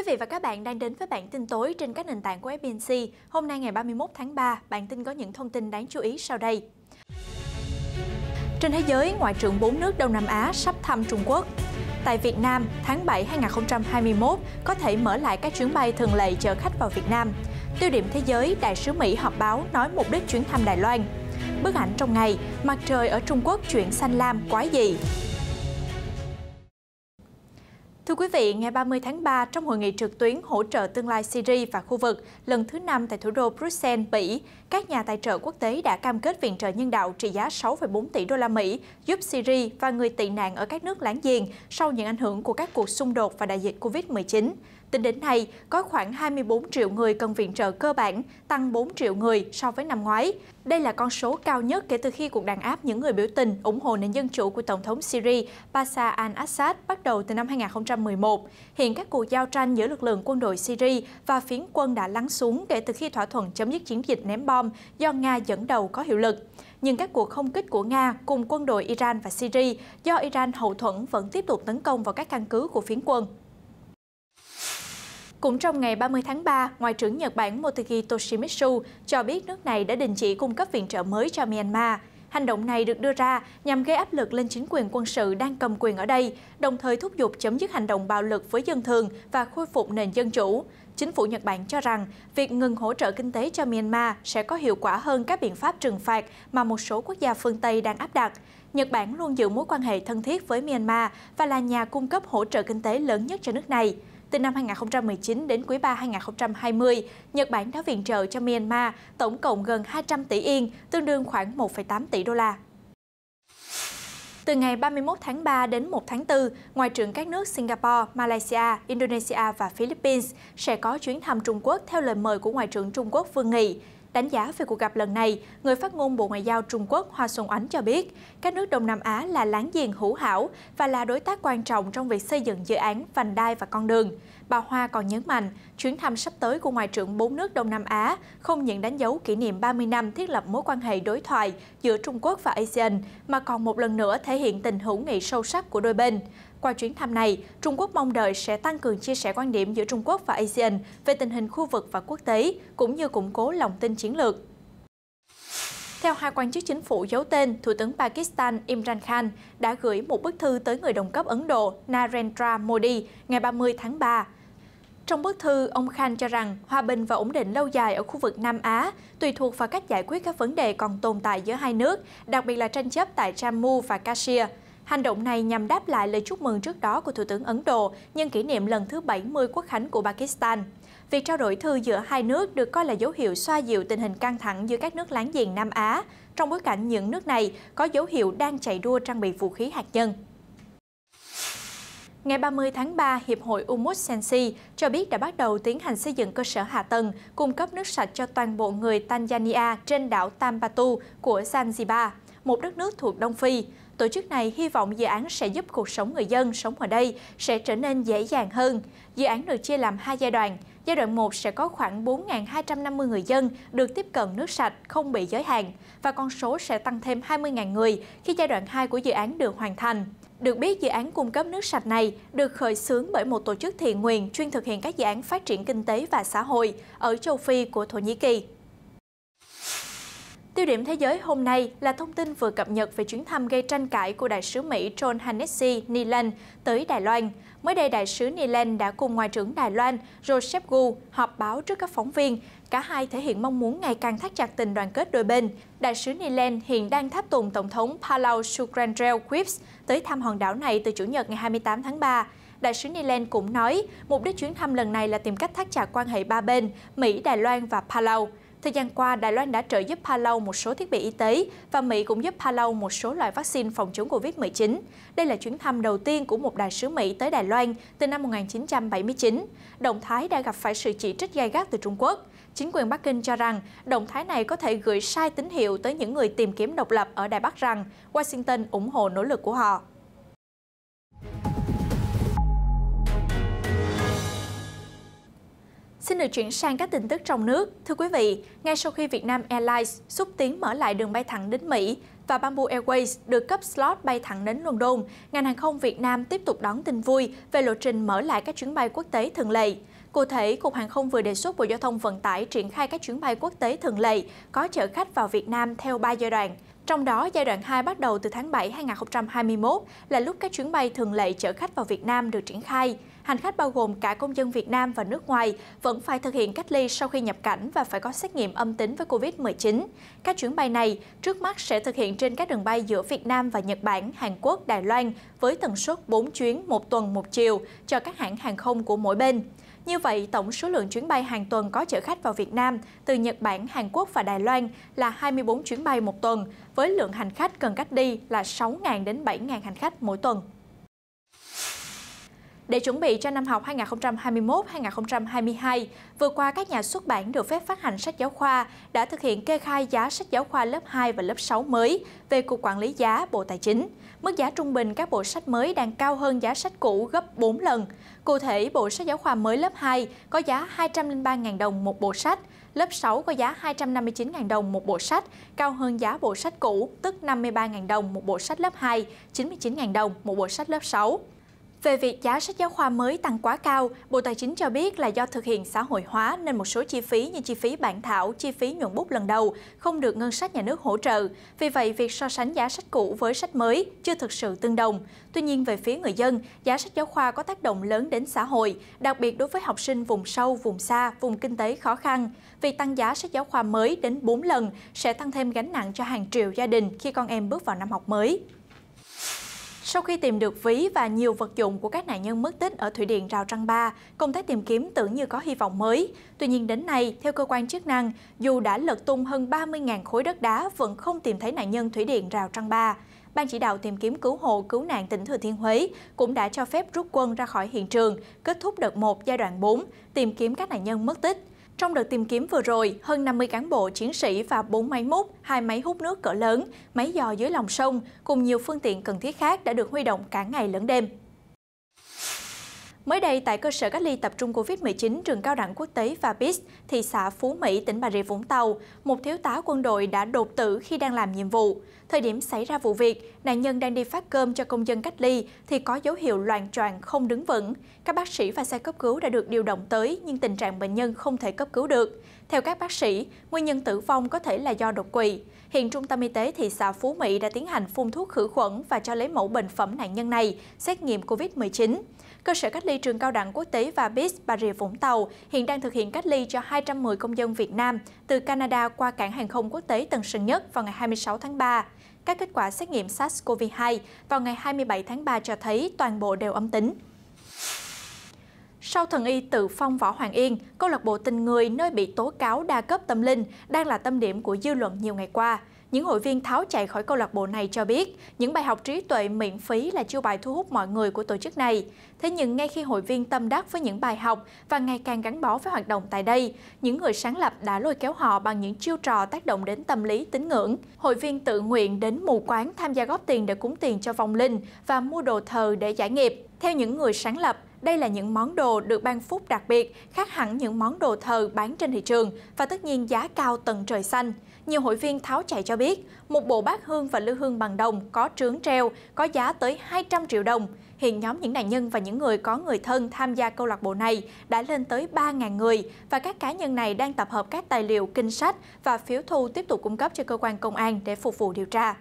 vị và các bạn đang đến với bản tin tối trên các nền tảng của FBNC. Hôm nay ngày 31 tháng 3, bản tin có những thông tin đáng chú ý sau đây. Trên thế giới, Ngoại trưởng 4 nước Đông Nam Á sắp thăm Trung Quốc. Tại Việt Nam, tháng 7 2021 có thể mở lại các chuyến bay thường lệ chở khách vào Việt Nam. Tiêu điểm thế giới, đại sứ Mỹ họp báo nói mục đích chuyến thăm Đài Loan. Bức ảnh trong ngày, mặt trời ở Trung Quốc chuyển xanh lam quái dị. Thưa quý vị, ngày 30 tháng 3, trong hội nghị trực tuyến hỗ trợ tương lai Syria và khu vực lần thứ 5 tại thủ đô Bruxelles, Bỉ, các nhà tài trợ quốc tế đã cam kết viện trợ nhân đạo trị giá 6,4 tỷ đô la Mỹ giúp Syria và người tị nạn ở các nước láng giềng sau những ảnh hưởng của các cuộc xung đột và đại dịch Covid-19. Tính đến nay, có khoảng 24 triệu người cần viện trợ cơ bản, tăng 4 triệu người so với năm ngoái. Đây là con số cao nhất kể từ khi cuộc đàn áp những người biểu tình ủng hộ nền dân chủ của Tổng thống Syria Bashar al-Assad bắt đầu từ năm 2011. Hiện các cuộc giao tranh giữa lực lượng quân đội Syria và phiến quân đã lắng xuống kể từ khi thỏa thuận chấm dứt chiến dịch ném bom do Nga dẫn đầu có hiệu lực. Nhưng các cuộc không kích của Nga cùng quân đội Iran và Syria do Iran hậu thuẫn vẫn tiếp tục tấn công vào các căn cứ của phiến quân. Cũng trong ngày 30 tháng 3, Ngoại trưởng Nhật Bản Motegi Toshimitsu cho biết nước này đã đình chỉ cung cấp viện trợ mới cho Myanmar. Hành động này được đưa ra nhằm gây áp lực lên chính quyền quân sự đang cầm quyền ở đây, đồng thời thúc giục chấm dứt hành động bạo lực với dân thường và khôi phục nền dân chủ. Chính phủ Nhật Bản cho rằng việc ngừng hỗ trợ kinh tế cho Myanmar sẽ có hiệu quả hơn các biện pháp trừng phạt mà một số quốc gia phương Tây đang áp đặt. Nhật Bản luôn giữ mối quan hệ thân thiết với Myanmar và là nhà cung cấp hỗ trợ kinh tế lớn nhất cho nước này. Từ năm 2019 đến quý 3 2020, Nhật Bản đã viện trợ cho Myanmar tổng cộng gần 200 tỷ Yên, tương đương khoảng 1,8 tỷ đô la. Từ ngày 31 tháng 3 đến 1 tháng 4, Ngoại trưởng các nước Singapore, Malaysia, Indonesia và Philippines sẽ có chuyến thăm Trung Quốc theo lời mời của Ngoại trưởng Trung Quốc Vương Nghị. Đánh giá về cuộc gặp lần này, người phát ngôn Bộ Ngoại giao Trung Quốc Hoa Xuân Oánh cho biết, các nước Đông Nam Á là láng giềng hữu hảo và là đối tác quan trọng trong việc xây dựng dự án vành đai và con đường. Bà Hoa còn nhấn mạnh, chuyến thăm sắp tới của Ngoại trưởng 4 nước Đông Nam Á không những đánh dấu kỷ niệm 30 năm thiết lập mối quan hệ đối thoại giữa Trung Quốc và ASEAN, mà còn một lần nữa thể hiện tình hữu nghị sâu sắc của đôi bên. Qua chuyến thăm này, Trung Quốc mong đợi sẽ tăng cường chia sẻ quan điểm giữa Trung Quốc và ASEAN về tình hình khu vực và quốc tế, cũng như củng cố lòng tin chiến lược. Theo hai quan chức chính phủ giấu tên, Thủ tướng Pakistan Imran Khan đã gửi một bức thư tới người đồng cấp Ấn Độ Narendra Modi ngày 30 tháng 3. Trong bức thư, ông Khan cho rằng hòa bình và ổn định lâu dài ở khu vực Nam Á tùy thuộc vào cách giải quyết các vấn đề còn tồn tại giữa hai nước, đặc biệt là tranh chấp tại Jammu và Kashmir. Hành động này nhằm đáp lại lời chúc mừng trước đó của Thủ tướng Ấn Độ nhân kỷ niệm lần thứ 70 quốc khánh của Pakistan. Việc trao đổi thư giữa hai nước được coi là dấu hiệu xoa dịu tình hình căng thẳng giữa các nước láng giềng Nam Á, trong bối cảnh những nước này có dấu hiệu đang chạy đua trang bị vũ khí hạt nhân. Ngày 30 tháng 3, Hiệp hội Umut Sensi cho biết đã bắt đầu tiến hành xây dựng cơ sở hạ tầng cung cấp nước sạch cho toàn bộ người Tanzania trên đảo Tambatu của Zanzibar, một đất nước thuộc Đông Phi. Tổ chức này hy vọng dự án sẽ giúp cuộc sống người dân sống ở đây sẽ trở nên dễ dàng hơn. Dự án được chia làm 2 giai đoạn. Giai đoạn 1 sẽ có khoảng 4.250 người dân được tiếp cận nước sạch không bị giới hạn, và con số sẽ tăng thêm 20.000 người khi giai đoạn 2 của dự án được hoàn thành. Được biết, dự án cung cấp nước sạch này được khởi xướng bởi một tổ chức thiện nguyện chuyên thực hiện các dự án phát triển kinh tế và xã hội ở châu Phi của Thổ Nhĩ Kỳ. Tiêu điểm thế giới hôm nay là thông tin vừa cập nhật về chuyến thăm gây tranh cãi của đại sứ Mỹ John Hennessy Niland tới Đài Loan. Mới đây, đại sứ Niland đã cùng Ngoại trưởng Đài Loan Joseph Wu họp báo trước các phóng viên. Cả hai thể hiện mong muốn ngày càng thắt chặt tình đoàn kết đôi bên. Đại sứ Niland hiện đang tháp tùng Tổng thống Palau Sukrandrel Quips tới thăm hòn đảo này từ Chủ nhật ngày 28 tháng 3. Đại sứ Niland cũng nói, mục đích chuyến thăm lần này là tìm cách thắt chặt quan hệ ba bên, Mỹ, Đài Loan và Palau. Thời gian qua, Đài Loan đã trợ giúp Palau một số thiết bị y tế và Mỹ cũng giúp Palau một số loại vaccine phòng chống Covid-19. Đây là chuyến thăm đầu tiên của một đại sứ Mỹ tới Đài Loan từ năm 1979. Động thái đã gặp phải sự chỉ trích gay gắt từ Trung Quốc. Chính quyền Bắc Kinh cho rằng động thái này có thể gửi sai tín hiệu tới những người tìm kiếm độc lập ở Đài Bắc rằng Washington ủng hộ nỗ lực của họ. Xin được chuyển sang các tin tức trong nước. Thưa quý vị, ngay sau khi Vietnam Airlines xúc tiến mở lại đường bay thẳng đến Mỹ và Bamboo Airways được cấp slot bay thẳng đến London, ngành hàng không Việt Nam tiếp tục đón tin vui về lộ trình mở lại các chuyến bay quốc tế thường lệ. Cụ thể, Cục Hàng không vừa đề xuất Bộ Giao thông Vận tải triển khai các chuyến bay quốc tế thường lệ có chở khách vào Việt Nam theo 3 giai đoạn. Trong đó, giai đoạn 2 bắt đầu từ tháng 7 2021 là lúc các chuyến bay thường lệ chở khách vào Việt Nam được triển khai. Hành khách bao gồm cả công dân Việt Nam và nước ngoài vẫn phải thực hiện cách ly sau khi nhập cảnh và phải có xét nghiệm âm tính với Covid-19. Các chuyến bay này trước mắt sẽ thực hiện trên các đường bay giữa Việt Nam và Nhật Bản, Hàn Quốc, Đài Loan với tần suất 4 chuyến một tuần một chiều cho các hãng hàng không của mỗi bên. Như vậy, tổng số lượng chuyến bay hàng tuần có chở khách vào Việt Nam từ Nhật Bản, Hàn Quốc và Đài Loan là 24 chuyến bay một tuần, với lượng hành khách cần cách ly là 6.000 đến 7.000 hành khách mỗi tuần. Để chuẩn bị cho năm học 2021-2022, vừa qua các nhà xuất bản được phép phát hành sách giáo khoa đã thực hiện kê khai giá sách giáo khoa lớp 2 và lớp 6 mới về Cục Quản lý giá Bộ Tài chính. Mức giá trung bình các bộ sách mới đang cao hơn giá sách cũ gấp 4 lần. Cụ thể, bộ sách giáo khoa mới lớp 2 có giá 203.000 đồng một bộ sách, lớp 6 có giá 259.000 đồng một bộ sách, cao hơn giá bộ sách cũ, tức 53.000 đồng một bộ sách lớp 2, 99.000 đồng một bộ sách lớp 6. Về việc giá sách giáo khoa mới tăng quá cao, Bộ Tài chính cho biết là do thực hiện xã hội hóa nên một số chi phí như chi phí bản thảo, chi phí nhuận bút lần đầu không được ngân sách nhà nước hỗ trợ. Vì vậy, việc so sánh giá sách cũ với sách mới chưa thực sự tương đồng. Tuy nhiên, về phía người dân, giá sách giáo khoa có tác động lớn đến xã hội, đặc biệt đối với học sinh vùng sâu, vùng xa, vùng kinh tế khó khăn. Việc tăng giá sách giáo khoa mới đến 4 lần sẽ tăng thêm gánh nặng cho hàng triệu gia đình khi con em bước vào năm học mới. Sau khi tìm được ví và nhiều vật dụng của các nạn nhân mất tích ở thủy điện Rào Trăng Ba, công tác tìm kiếm tưởng như có hy vọng mới. Tuy nhiên đến nay, theo cơ quan chức năng, dù đã lật tung hơn 30.000 khối đất đá vẫn không tìm thấy nạn nhân thủy điện Rào Trăng Ba. Ban chỉ đạo tìm kiếm cứu hộ cứu nạn tỉnh Thừa Thiên Huế cũng đã cho phép rút quân ra khỏi hiện trường, kết thúc đợt 1 giai đoạn 4, tìm kiếm các nạn nhân mất tích. Trong đợt tìm kiếm vừa rồi, hơn 50 cán bộ, chiến sĩ và 4 máy múc, 2 máy hút nước cỡ lớn, máy dò dưới lòng sông cùng nhiều phương tiện cần thiết khác đã được huy động cả ngày lẫn đêm. Mới đây, tại cơ sở cách ly tập trung Covid-19 trường Cao đẳng Quốc tế Vabis, thị xã Phú Mỹ, tỉnh Bà Rịa Vũng Tàu, một thiếu tá quân đội đã đột tử khi đang làm nhiệm vụ. Thời điểm xảy ra vụ việc, nạn nhân đang đi phát cơm cho công dân cách ly thì có dấu hiệu loạng choạng không đứng vững. Các bác sĩ và xe cấp cứu đã được điều động tới nhưng tình trạng bệnh nhân không thể cấp cứu được. Theo các bác sĩ, nguyên nhân tử vong có thể là do đột quỵ. Hiện Trung tâm Y tế thị xã Phú Mỹ đã tiến hành phun thuốc khử khuẩn và cho lấy mẫu bệnh phẩm nạn nhân này xét nghiệm Covid-19. Cơ sở cách ly trường Cao đẳng Quốc tế Vabis, Bà Rịa Vũng Tàu hiện đang thực hiện cách ly cho 210 công dân Việt Nam từ Canada qua cảng hàng không quốc tế Tân Sơn Nhất vào ngày 26 tháng 3. Các kết quả xét nghiệm SARS-CoV-2 vào ngày 27 tháng 3 cho thấy toàn bộ đều âm tính. Sau thần y tự phong Võ Hoàng Yên, câu lạc bộ Tình Người nơi bị tố cáo đa cấp tâm linh đang là tâm điểm của dư luận nhiều ngày qua. Những hội viên tháo chạy khỏi câu lạc bộ này cho biết những bài học trí tuệ miễn phí là chiêu bài thu hút mọi người của tổ chức này. Thế nhưng ngay khi hội viên tâm đắc với những bài học và ngày càng gắn bó với hoạt động tại đây, những người sáng lập đã lôi kéo họ bằng những chiêu trò tác động đến tâm lý tín ngưỡng. Hội viên tự nguyện đến mù quáng tham gia góp tiền để cúng tiền cho vong linh và mua đồ thờ để giải nghiệp. Theo những người sáng lập, đây là những món đồ được ban phúc đặc biệt, khác hẳn những món đồ thờ bán trên thị trường và tất nhiên giá cao tận trời xanh. Nhiều hội viên tháo chạy cho biết, một bộ bát hương và lư hương bằng đồng có trướng treo có giá tới 200 triệu đồng. Hiện nhóm những nạn nhân và những người có người thân tham gia câu lạc bộ này đã lên tới 3.000 người và các cá nhân này đang tập hợp các tài liệu, kinh sách và phiếu thu tiếp tục cung cấp cho cơ quan công an để phục vụ điều tra.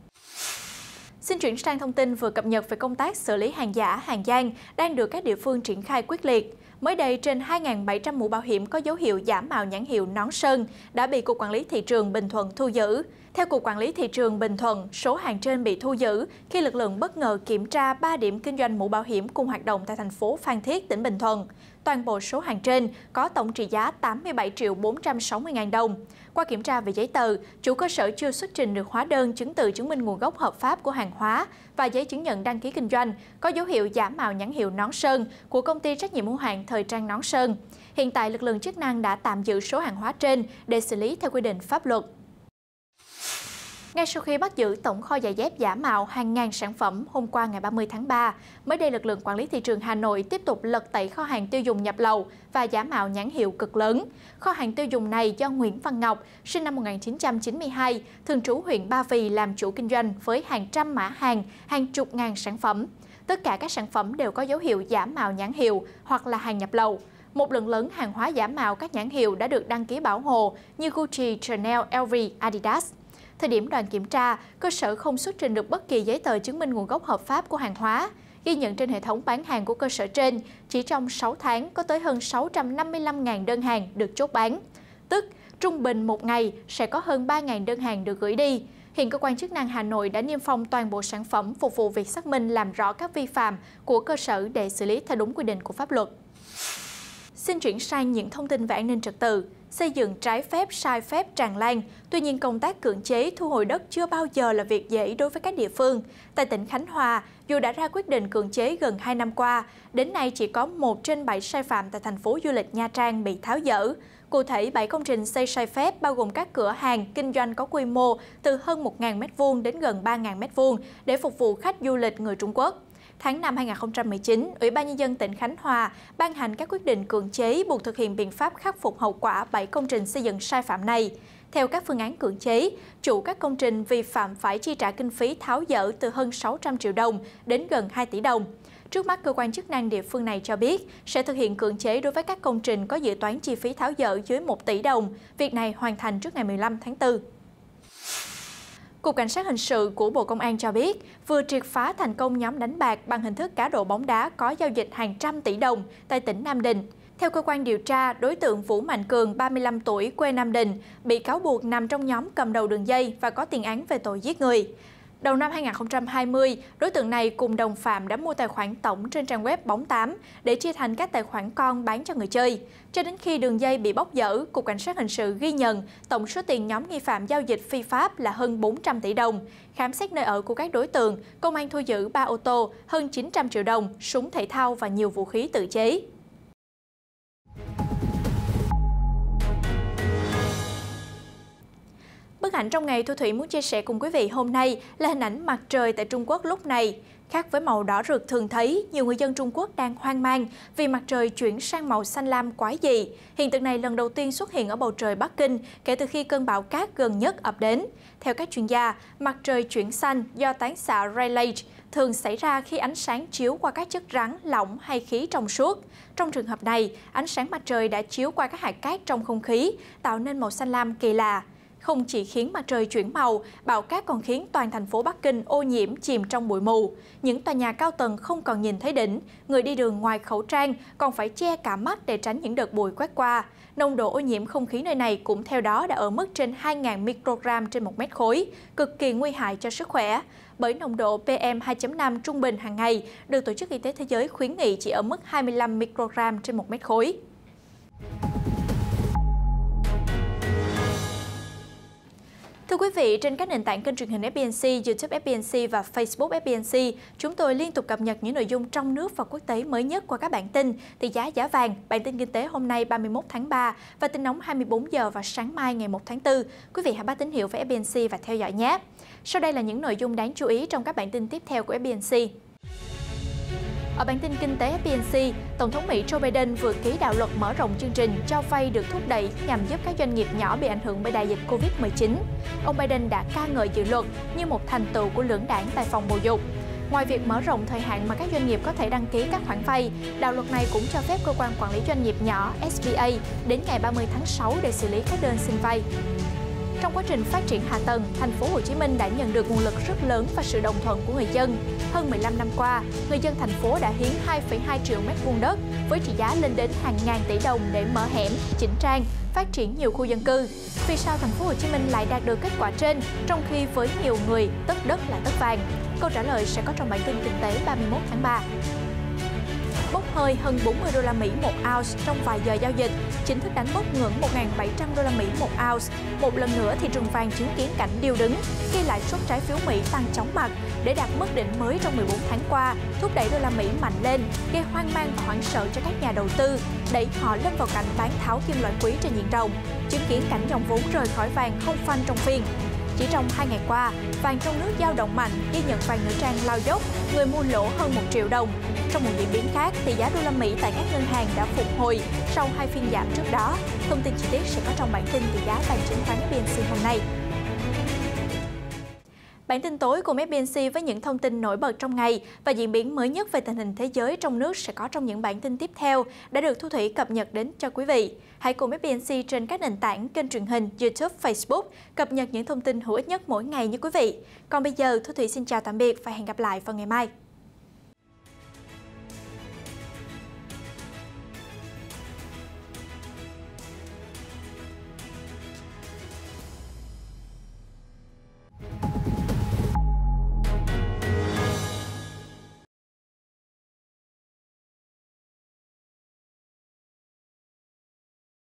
Xin chuyển sang thông tin vừa cập nhật về công tác xử lý hàng giả, hàng gian đang được các địa phương triển khai quyết liệt. Mới đây, trên 2.700 mũ bảo hiểm có dấu hiệu giả mạo nhãn hiệu Nón Sơn đã bị Cục Quản lý Thị trường Bình Thuận thu giữ. Theo Cục Quản lý Thị trường Bình Thuận, số hàng trên bị thu giữ khi lực lượng bất ngờ kiểm tra 3 điểm kinh doanh mũ bảo hiểm cùng hoạt động tại thành phố Phan Thiết, tỉnh Bình Thuận. Toàn bộ số hàng trên có tổng trị giá 87 triệu 460 ngàn đồng. Qua kiểm tra về giấy tờ, chủ cơ sở chưa xuất trình được hóa đơn chứng từ chứng minh nguồn gốc hợp pháp của hàng hóa và giấy chứng nhận đăng ký kinh doanh có dấu hiệu giả mạo nhãn hiệu Nón Sơn của công ty trách nhiệm hữu hạn Thời trang Nón Sơn. Hiện tại, lực lượng chức năng đã tạm giữ số hàng hóa trên để xử lý theo quy định pháp luật. Ngay sau khi bắt giữ tổng kho giày dép giả mạo hàng ngàn sản phẩm hôm qua ngày 30 tháng 3, mới đây lực lượng quản lý thị trường Hà Nội tiếp tục lật tẩy kho hàng tiêu dùng nhập lậu và giả mạo nhãn hiệu cực lớn. Kho hàng tiêu dùng này do Nguyễn Văn Ngọc, sinh năm 1992, thường trú huyện Ba Vì làm chủ kinh doanh với hàng trăm mã hàng chục ngàn sản phẩm. Tất cả các sản phẩm đều có dấu hiệu giả mạo nhãn hiệu hoặc là hàng nhập lậu. một lượng lớn hàng hóa giả mạo các nhãn hiệu đã được đăng ký bảo hộ như Gucci, Chanel, LV, Adidas. Thời điểm đoàn kiểm tra, cơ sở không xuất trình được bất kỳ giấy tờ chứng minh nguồn gốc hợp pháp của hàng hóa. Ghi nhận trên hệ thống bán hàng của cơ sở trên, chỉ trong 6 tháng có tới hơn 655.000 đơn hàng được chốt bán. Tức, trung bình một ngày sẽ có hơn 3.000 đơn hàng được gửi đi. Hiện cơ quan chức năng Hà Nội đã niêm phong toàn bộ sản phẩm phục vụ việc xác minh làm rõ các vi phạm của cơ sở để xử lý theo đúng quy định của pháp luật. Xin chuyển sang những thông tin về an ninh trật tự. Xây dựng trái phép, sai phép tràn lan. Tuy nhiên, công tác cưỡng chế thu hồi đất chưa bao giờ là việc dễ đối với các địa phương. Tại tỉnh Khánh Hòa, dù đã ra quyết định cưỡng chế gần 2 năm qua, đến nay chỉ có 1 trên 7 sai phạm tại thành phố du lịch Nha Trang bị tháo dỡ. Cụ thể, 7 công trình xây sai phép bao gồm các cửa hàng, kinh doanh có quy mô từ hơn 1.000 m² đến gần 3.000 m² để phục vụ khách du lịch người Trung Quốc. Tháng 5 2019, Ủy ban Nhân dân tỉnh Khánh Hòa ban hành các quyết định cưỡng chế buộc thực hiện biện pháp khắc phục hậu quả 7 công trình xây dựng sai phạm này. Theo các phương án cưỡng chế, chủ các công trình vi phạm phải chi trả kinh phí tháo dỡ từ hơn 600 triệu đồng đến gần 2 tỷ đồng. Trước mắt, cơ quan chức năng địa phương này cho biết sẽ thực hiện cưỡng chế đối với các công trình có dự toán chi phí tháo dỡ dưới 1 tỷ đồng. Việc này hoàn thành trước ngày 15 tháng 4. Cục Cảnh sát Hình sự của Bộ Công an cho biết vừa triệt phá thành công nhóm đánh bạc bằng hình thức cá độ bóng đá có giao dịch hàng trăm tỷ đồng tại tỉnh Nam Định. Theo cơ quan điều tra, đối tượng Vũ Mạnh Cường, 35 tuổi, quê Nam Định, bị cáo buộc nằm trong nhóm cầm đầu đường dây và có tiền án về tội giết người. Đầu năm 2020, đối tượng này cùng đồng phạm đã mua tài khoản tổng trên trang web Bóng 8 để chia thành các tài khoản con bán cho người chơi. Cho đến khi đường dây bị bóc dỡ, Cục Cảnh sát Hình sự ghi nhận tổng số tiền nhóm nghi phạm giao dịch phi pháp là hơn 400 tỷ đồng. Khám xét nơi ở của các đối tượng, công an thu giữ 3 ô tô, hơn 900 triệu đồng, súng thể thao và nhiều vũ khí tự chế. Bức ảnh trong ngày Thu Thủy muốn chia sẻ cùng quý vị hôm nay là hình ảnh mặt trời tại Trung Quốc lúc này. Khác với màu đỏ rực thường thấy, nhiều người dân Trung Quốc đang hoang mang vì mặt trời chuyển sang màu xanh lam quái dị. Hiện tượng này lần đầu tiên xuất hiện ở bầu trời Bắc Kinh kể từ khi cơn bão cát gần nhất ập đến. Theo các chuyên gia, mặt trời chuyển xanh do tán xạ Rayleigh thường xảy ra khi ánh sáng chiếu qua các chất rắn, lỏng hay khí trong suốt. Trong trường hợp này, ánh sáng mặt trời đã chiếu qua các hạt cát trong không khí, tạo nên màu xanh lam kỳ lạ. Không chỉ khiến mặt trời chuyển màu, bão cát còn khiến toàn thành phố Bắc Kinh ô nhiễm chìm trong bụi mù. Những tòa nhà cao tầng không còn nhìn thấy đỉnh, người đi đường ngoài khẩu trang còn phải che cả mắt để tránh những đợt bụi quét qua. Nồng độ ô nhiễm không khí nơi này cũng theo đó đã ở mức trên 2.000 microgram trên 1 mét khối, cực kỳ nguy hại cho sức khỏe. Bởi nồng độ PM2.5 trung bình hàng ngày được Tổ chức Y tế Thế giới khuyến nghị chỉ ở mức 25 microgram trên 1 mét khối. Thưa quý vị, trên các nền tảng kênh truyền hình FBNC, YouTube FBNC và Facebook FBNC, chúng tôi liên tục cập nhật những nội dung trong nước và quốc tế mới nhất qua các bản tin tỷ giá, giá vàng, bản tin kinh tế hôm nay 31 tháng 3 và tin nóng 24 giờ vào sáng mai ngày 1 tháng 4. Quý vị hãy bắt tín hiệu với FBNC và theo dõi nhé. Sau đây là những nội dung đáng chú ý trong các bản tin tiếp theo của FBNC. Ở bản tin kinh tế FBNC, Tổng thống Mỹ Joe Biden vừa ký đạo luật mở rộng chương trình cho vay được thúc đẩy nhằm giúp các doanh nghiệp nhỏ bị ảnh hưởng bởi đại dịch Covid-19. Ông Biden đã ca ngợi dự luật như một thành tựu của lưỡng đảng tại phòng bầu dục. Ngoài việc mở rộng thời hạn mà các doanh nghiệp có thể đăng ký các khoản vay, đạo luật này cũng cho phép cơ quan quản lý doanh nghiệp nhỏ SBA đến ngày 30 tháng 6 để xử lý các đơn xin vay. Trong quá trình phát triển hạ tầng, thành phố Hồ Chí Minh đã nhận được nguồn lực rất lớn và sự đồng thuận của người dân. Hơn 15 năm qua, người dân thành phố đã hiến 2,2 triệu mét vuông đất với trị giá lên đến hàng ngàn tỷ đồng để mở hẻm, chỉnh trang, phát triển nhiều khu dân cư. Vì sao thành phố Hồ Chí Minh lại đạt được kết quả trên, trong khi với nhiều người tất đất là tất vàng? Câu trả lời sẽ có trong bản tin kinh tế 31 tháng 3. Bốc hơi hơn 40 đô la Mỹ một ounce trong vài giờ giao dịch, chính thức đánh mốc ngưỡng 1.700 đô la Mỹ một ounce. Một lần nữa, thị trường vàng chứng kiến cảnh điêu đứng khi lãi suất trái phiếu Mỹ tăng chóng mặt để đạt mức đỉnh mới trong 14 tháng qua, thúc đẩy đô la Mỹ mạnh lên, gây hoang mang và hoảng sợ cho các nhà đầu tư, đẩy họ lâm vào cảnh bán tháo kim loại quý trên diện rộng, chứng kiến cảnh dòng vốn rời khỏi vàng không phanh trong phiên. Chỉ trong 2 ngày qua, vàng trong nước dao động mạnh, ghi nhận vàng nữ trang lao dốc, người mua lỗ hơn 1 triệu đồng. Trong một diễn biến khác, tỷ giá đô la Mỹ tại các ngân hàng đã phục hồi sau 2 phiên giảm trước đó. Thông tin chi tiết sẽ có trong bản tin tỷ giá vàng chứng khoán FBNC hôm nay. Bản tin tối cùng FBNC với những thông tin nổi bật trong ngày và diễn biến mới nhất về tình hình thế giới trong nước sẽ có trong những bản tin tiếp theo đã được Thu Thủy cập nhật đến cho quý vị. Hãy cùng FBNC trên các nền tảng kênh truyền hình, YouTube, Facebook cập nhật những thông tin hữu ích nhất mỗi ngày như quý vị. Còn bây giờ, Thu Thủy xin chào tạm biệt và hẹn gặp lại vào ngày mai.